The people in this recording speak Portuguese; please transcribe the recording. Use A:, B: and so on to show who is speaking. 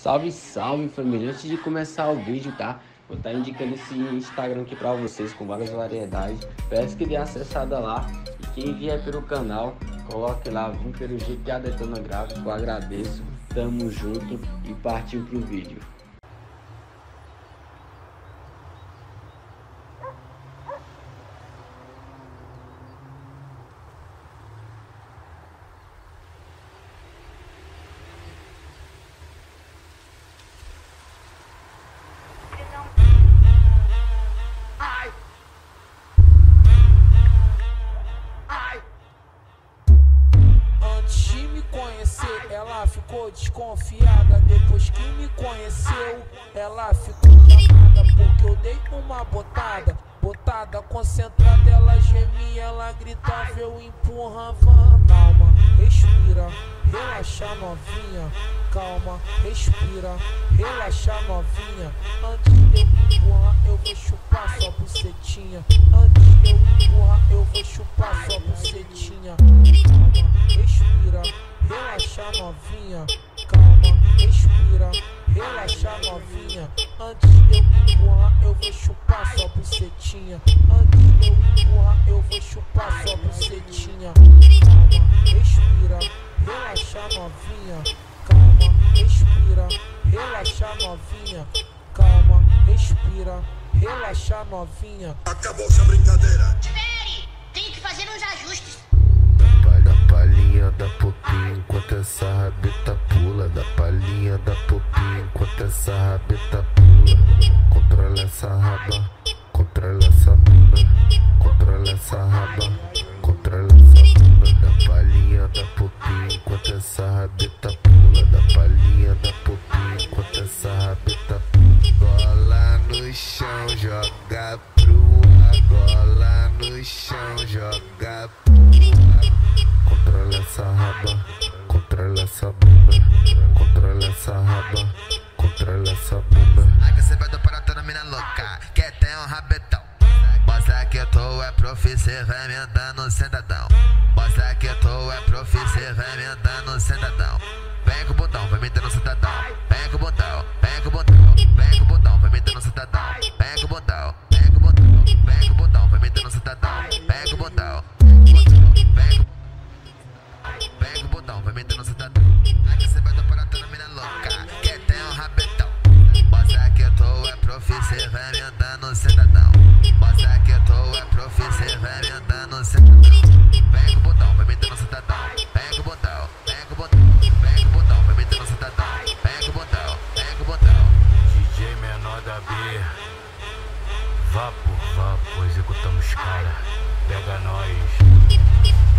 A: Salve, salve família, antes de começar o vídeo, tá? Vou estar indicando esse Instagram aqui pra vocês com várias variedades. Peço que dê acessada lá e quem vier pelo canal, coloque lá, vim pelo GTA Detona Gráfico, eu agradeço. Tamo junto e partiu pro vídeo.
B: Antes de me conhecer, ela ficou desconfiada. Depois que me conheceu, ela ficou amada. Porque eu dei uma botada, concentrada. Ela gemia, ela gritava, eu empurrava. Calma, respira, relaxa novinha. Calma, respira, relaxa novinha. Antes de eu empurrar, eu vou chupar sua bucetinha. Antes de eu empurrar, eu vou chupar sua bucetinha. Respira, relaxa novinha. Calma, respira, relaxa novinha. Antes de eu empurrar, eu vou chupar sua bucetinha. Antes de eu empurrar, eu vou chupar sua bucetinha. Calma, respira, relaxa novinha. Calma, respira, relaxa novinha. Calma, respira, relaxa novinha.
C: Acabou essa brincadeira.
D: Espere! Tenho que fazer uns ajustes.
E: Da palhinha da popinha enquanto essa rabeta pula. Da palhinha da popinha enquanto essa rabeta pula. Controla essa raba, controla essa bunda. Controla essa raba, controla essa bunda. Da palhinha da popinha enquanto essa rabeta pula. Da palhinha da popinha enquanto essa rabeta pula. Gola no chão, joga pro ar. Gola no chão, joga pro ar. Controla essa raba, controla essa bunda. Controla essa raba, controla essa bunda.
F: Aqui cê vai do paratona, mina louca, quer ter um rabetão. Mostra que tu é profi, cê vai me dando sentadão. Mostra que tu é profi, cê vai me dando sentadão. Vem com o botão, vai me dando sentadão. Vem com o botão, vem com o botão. Vem com o botão, vai me dando sentadão. Vem com o botão, vem com o botão. Vem com o botão, vai me dando sentadão. Vem com o botão, vem com o botão, vai me dando sentadão. Aqui cê vai do paratona, mina louca, quer ter um rabetão. Mostra que tu é profi, cê vai me dando sentadão. Mostra que tu é profi, cê vai me dando sentadão. Vem com o botão, vai me dando sentadão. Vem com o botão, vem com o botão. Vem com o botão, vai me dando sentadão. Vem com o botão, vem com o botão.
E: DJ menor da B, vapo, executamos cara, pega nós.